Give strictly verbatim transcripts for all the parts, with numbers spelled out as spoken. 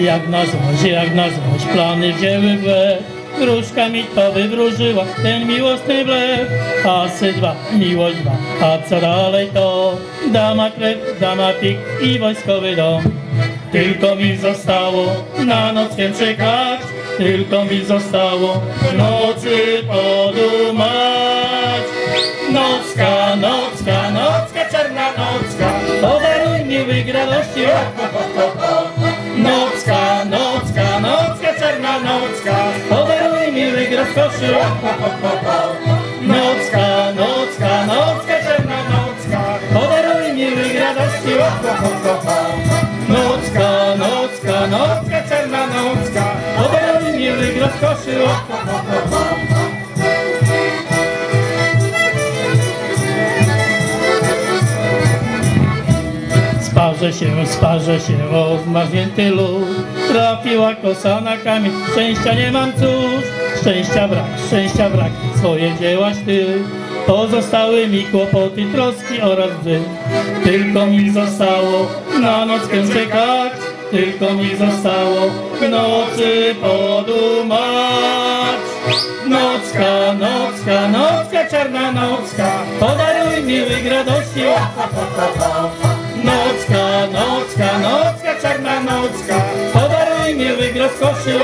Jak na złość, jak na złość plany wzięły w łeb. Wróżka mi to wywróżyła, ten miłosny blef. Asy dwa, miłość dwa, a co dalej to? Dama krew, dama pik i wojskowy dom. Tylko mi zostało na nockę czekać, tylko mi zostało w nocy podumać. Nocka, nocka, nocka, czarna nocka, podaruj mi łyk radości. Nocka, nocka, nocka, czarna nocka, podaruj mi łyk rozkoszy. Nocka, nocka, nocka, czarna nocka, podaruj mi łyk radości. Nocka, nocka, nocka, czarna nocka, podaruj mi łyk rozkoszy. Sparzę się, sparzę się o zmarznięty lód. Trafiła kosa na kamień, szczęścia nie mam cóż. Szczęścia brak, szczęścia brak, swoje wzięłaś ty. Pozostały mi kłopoty, troski oraz łzy. Tylko mi zostało na nockę czekać, tylko mi zostało w nocy podumać. Nocka, nocka, nocka, czarna nocka, podaruj mi łyk radości. Nocka, nocka, nocka, czarna nocka, podaruj mi łyk rozkoszy.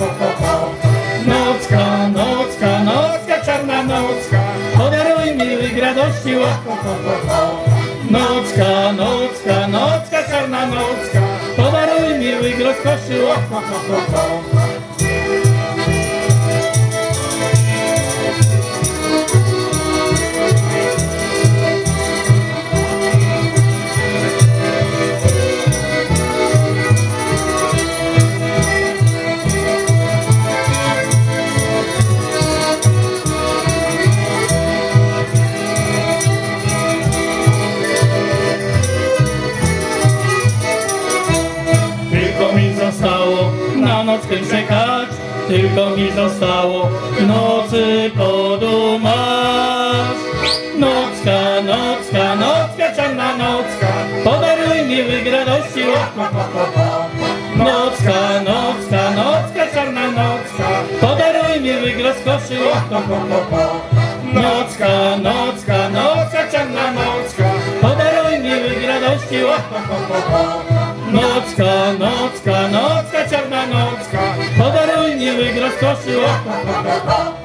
Nocka, nocka, nocka, czarna nocka, podaruj mi łyk radości. Nocka, nocka, nocka, czarna nocka, podaruj mi łyk rozkoszy. Na nockę czekać, tylko mi zostało w nocy podumać. Nocka, nocka, nocka, czarna nocka, podaruj mi łyk radości. Nocka, nocka, nocka, czarna nocka, podaruj mi łyk rozkoszy. Nocka, nocka, nocka, czarna nocka, podaruj mi łyk radości. Nocka, nocka, nocka, czarna nocka, podaruj mi łyk rozkoszy.